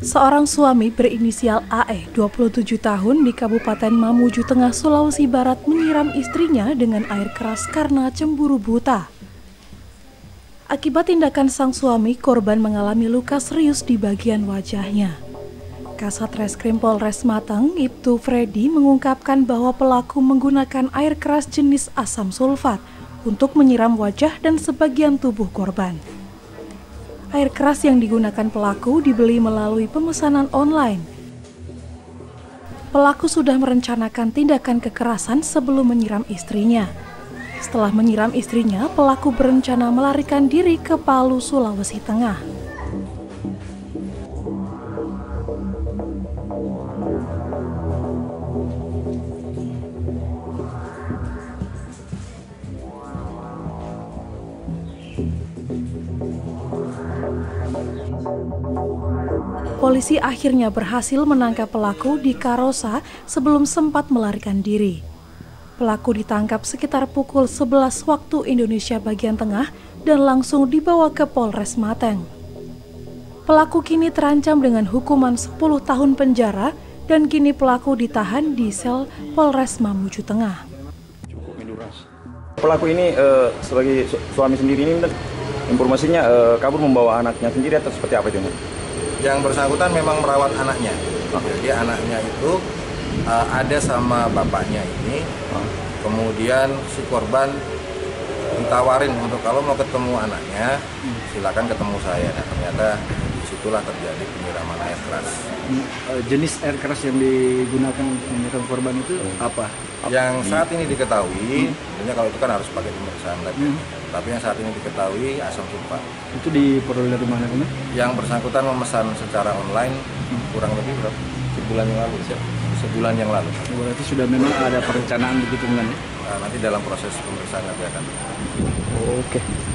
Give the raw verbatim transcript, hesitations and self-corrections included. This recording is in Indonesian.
Seorang suami berinisial A E, dua puluh tujuh tahun di Kabupaten Mamuju Tengah, Sulawesi Barat menyiram istrinya dengan air keras karena cemburu buta. Akibat tindakan sang suami, korban mengalami luka serius di bagian wajahnya. Kasat Reskrim Polres Mateng, Ibtu Freddy, mengungkapkan bahwa pelaku menggunakan air keras jenis asam sulfat untuk menyiram wajah dan sebagian tubuh korban. Air keras yang digunakan pelaku dibeli melalui pemesanan online. Pelaku sudah merencanakan tindakan kekerasan sebelum menyiram istrinya. Setelah menyiram istrinya, pelaku berencana melarikan diri ke Palu, Sulawesi Tengah. Polisi akhirnya berhasil menangkap pelaku di Karosa sebelum sempat melarikan diri. Pelaku ditangkap sekitar pukul sebelas waktu Indonesia bagian tengah dan langsung dibawa ke Polres Mateng. Pelaku kini terancam dengan hukuman sepuluh tahun penjara dan kini pelaku ditahan di sel Polres Mamuju Tengah. Pelaku ini uh, sebagai su suami sendiri ini informasinya uh, kabur membawa anaknya sendiri atau seperti apa itu? Yang bersangkutan memang merawat anaknya. Jadi anaknya itu uh, ada sama bapaknya ini. Kemudian si korban ditawarin untuk kalau mau ketemu anaknya, silakan ketemu saya. Nah, ternyata disitulah terjadi penyiraman air keras. Jenis air keras yang digunakan menyiram korban itu apa? Yang saat ini diketahui, tentunya kalau itu kan harus pakai pemeriksaan lab. Hmm. Tapi yang saat ini diketahui asam sulfat. Itu diperoleh dari mana ini? Yang bersangkutan memesan secara online hmm. kurang lebih berapa? Sebulan yang lalu. Sebulan yang lalu. Berarti sudah memang ada perencanaan begitu kan? Nah, nanti dalam proses pemeriksaan nanti akan. Oh, oke. Okay.